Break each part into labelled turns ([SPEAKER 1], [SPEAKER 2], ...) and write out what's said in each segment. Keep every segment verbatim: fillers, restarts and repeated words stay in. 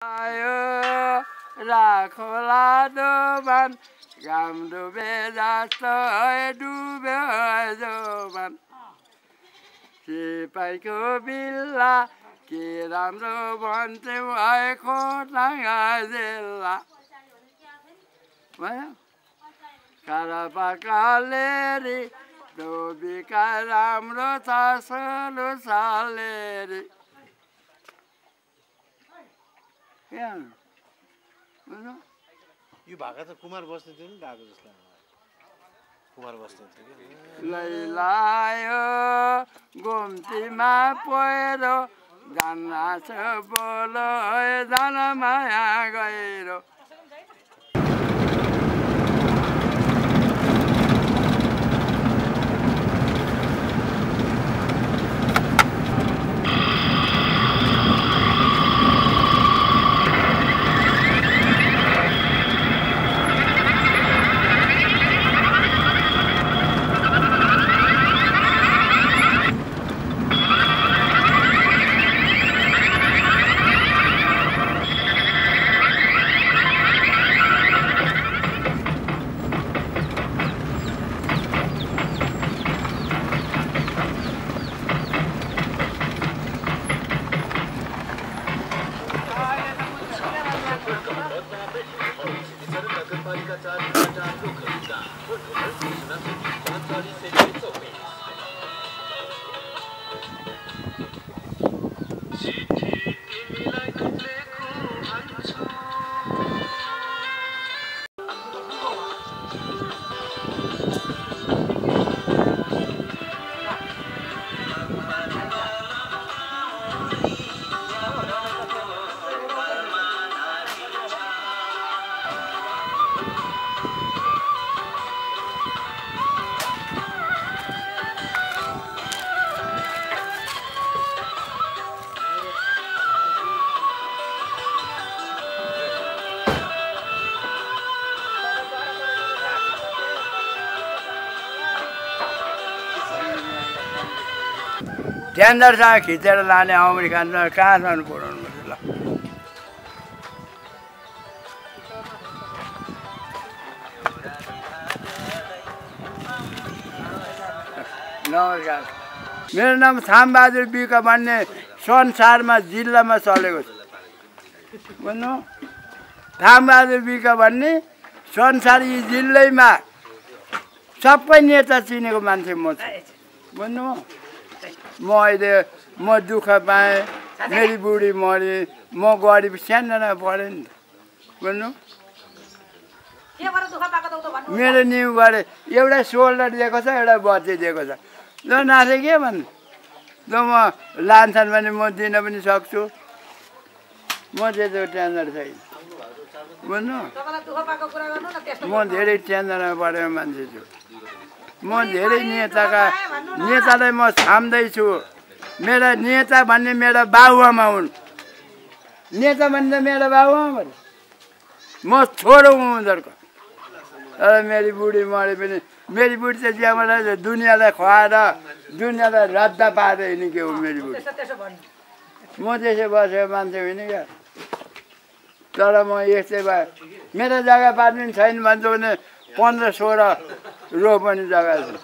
[SPEAKER 1] आयो राखोला दोबान घाम डुबे जस्तो डुब्यो जोबान सिपाहीको बिल्ला के राम्रो भन्थ्यौ भएको टाङ्गा जिल्ला काला पाकालेरी धोबीका राम्रो छ सोलो सालेरी
[SPEAKER 2] यो भाका त कुमार बस्ने थियो नि गाएको जस्तो कुमार बस्ने थियो
[SPEAKER 1] लैलायो गोम्तीमा पहिरो जान्न छ बोलो जान माया गहिरो टेन्डरसँग खिचेर लाने अमेरिकन कहाँसम्म पुऱ्याउनु पर्छ ल नमस्कार मेरो नाम थामबहादुर बिक भन्ने संसारमा जिल्लामा चलेको छ भन्नु थामबहादुर बिक भन्ने संसार यी जिल्लैमा सबै नेता चिनेको मान्छे म छु भन्नु म अहिले म दुःख पाएँ मेरी बुढी मरे म गरिब सानोजना पढेँ नि भन्नु मेरो न्यु गरे एउटा सोल्डर दिएको छ एउटा बत्ती दिएको छ ल नाथे के भन्नु ल म लान्छन् भने म दिन पनि सक्छु म त्यस्तो टेन्सन छैन भन्नु म धेरै टेन्सनमा परेको मान्छे छु म धेरै नेताका नेतालाई म छाम्दैछु मेरा नेता भन्ने मेरा बाबुआमा हुन् नेता भन्ने मेरा बाबुआमा म छोरो हुँ उनीहरूको तर मेरी बुढी मरे पनि मेरी बुढी चाहिँ त्यहाँबाट दुनियाँलाई खुवाएर दुनियाँलाई रद्द पारेर हिँड्ने के हो मेरी बुढी म त्यसै बसेको मान्छे होइन क्या तर म यस्तै भयो मेरो जग्गा पार्ने छैन भन्छ भने पन्ध्र सोह्र रो पनि जग्गा छ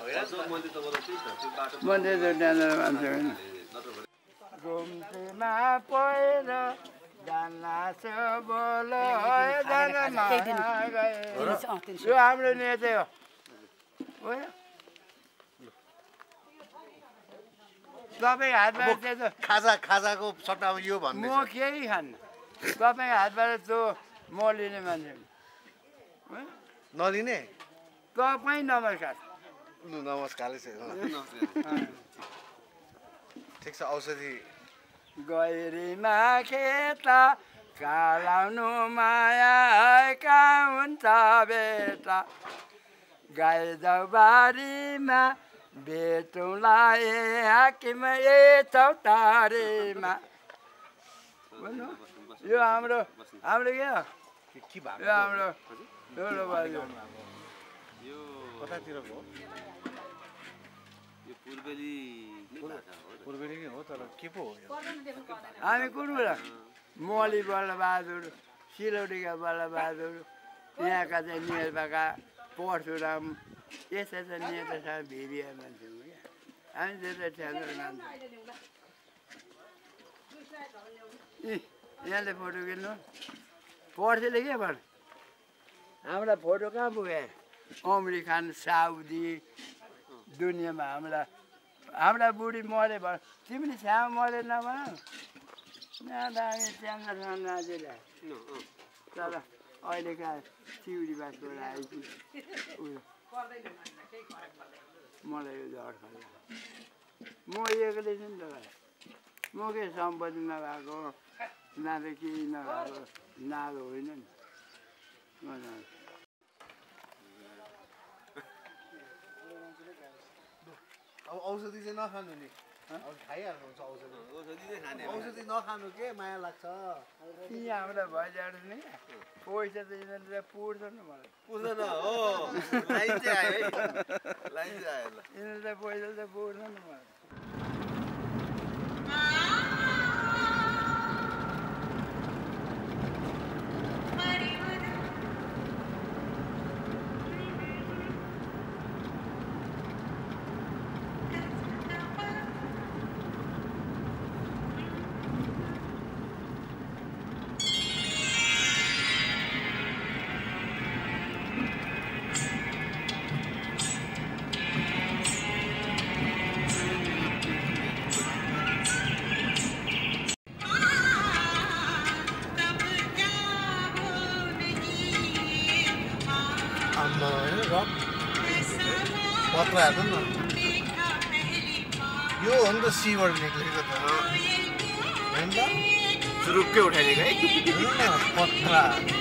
[SPEAKER 1] म त्यस्तो टेन्सन मान्छे होइन घुम्तीमा पहिरो यो हाम्रो नेता हो तपाईँ हातबाट
[SPEAKER 2] खाजा खाजाको सट्टामा यो भन्नु
[SPEAKER 1] म केही खान्न तपाईँ हातबाट त्यो म लिने मान्छे
[SPEAKER 2] नलिने
[SPEAKER 1] तपाईँ नमस्कार
[SPEAKER 2] नमस्कार ठिक छ औषधि
[SPEAKER 1] गैरीमा खेता कालाउनु माया कहाँ हुन्छ बेटा गाई जौबारीमा बेटौँला ए हाकिम ए चौतारीमा भन्नु यो हाम्रो हाम्रो के हो यो हाम्रो ठुलो बाजे
[SPEAKER 2] यो कतातिरको हो यो पूर्वेली पूर्वेली नै हो तर के पो हो यो
[SPEAKER 1] हामी कुन बेला म मौली बलबहादुर सिलौटीका बलबहादुर यहाँका चाहिँ नेताका परशुराम यस्ता चाहिँ नेतासँग भिडिया मान्छे हो क्या हामी त्यता ठ्याक्कै मान्छे इ यहाँले फोटो किन्नु पर्सेले के भन् हाम्रा फोटो कहाँ पुगे अमेरिकन साउदी दुनियाँमा हाम्रा हाम्रा बुढी मरे भन् तिमीले छ्यामा मरे नभन यहाँ त हामी च्याङ्गासँग नाचेला तर अहिलेका चिउरी बासबाट आएपछि उयो मलाई यो डर खाल्छ म एक्लै छु नि त म के सम्पत्ति नभएको ना त केही नभएको नालो होइन नि म
[SPEAKER 2] अब औषधि चाहिँ नखानु नि अब खाइहाल्नुहुन्छ औषधि औषधि चाहिँ खाने औषधि नखानु के माया लाग्छ
[SPEAKER 1] यी हाम्रा भइजाडु नि पैसा त यिनीहरूले पुर्छ नि मलाई
[SPEAKER 2] पुग्दैन हो लाइन चाहिँ आयो है लाइन चाहिँ आयो ल
[SPEAKER 1] यिनीहरूले पैसा त पुर्छ नि मलाई
[SPEAKER 2] पत्र हेर्नु न यो हो नि त सीबाट निक्लेको त होइन त
[SPEAKER 3] सुरुक्कै उठाइदिएको है
[SPEAKER 2] पत्र